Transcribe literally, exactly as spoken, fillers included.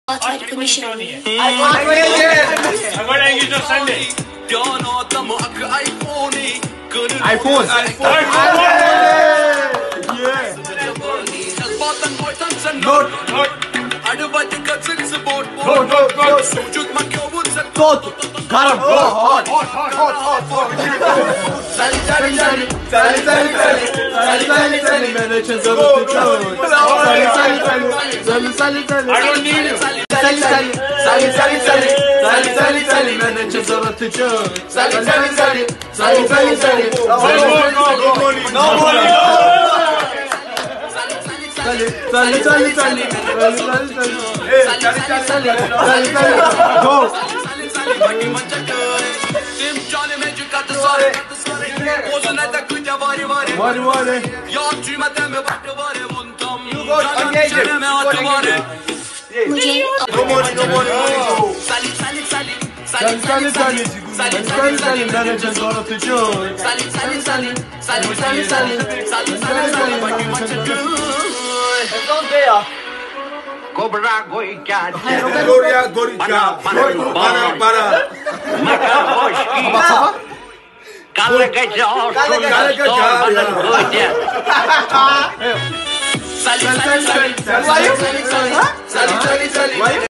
Outside commission. Agora é English Sunday. iPhone. Note. Go, go, go. Tot. Karam. Hot, hot, hot, hot, hot, hot. Sali, sali, sali. Sali, sali, sali. Sali, sali, sali. Man, I just love the tone. Sali, sali, sali. Sali, sali, sali. I don't need it. Sali, sali. Sali, sali, sali. Sali, sali, sali. Man, I just love the tone. Sali, sali, sali. Sali, sali, sali. No more, no money. No money. Sali, sali, sali, sali. Sali, sali, sali. Hey, Sali, Sali, Sali, sali, sali. Go. Vari, vari. मुझे No money, no money, no. Sali, sali, sali. Sali, sali, sali. Sali, sali, man, I just love the tone. Sali, sali, sali. Sali, sali, sali. Sali, sali, sali. Cobra goica, Gloria, Gorica. Para, para. Kalagajar, Sali, sali, sali. Sali, sali, sali. Sali, sali, sali.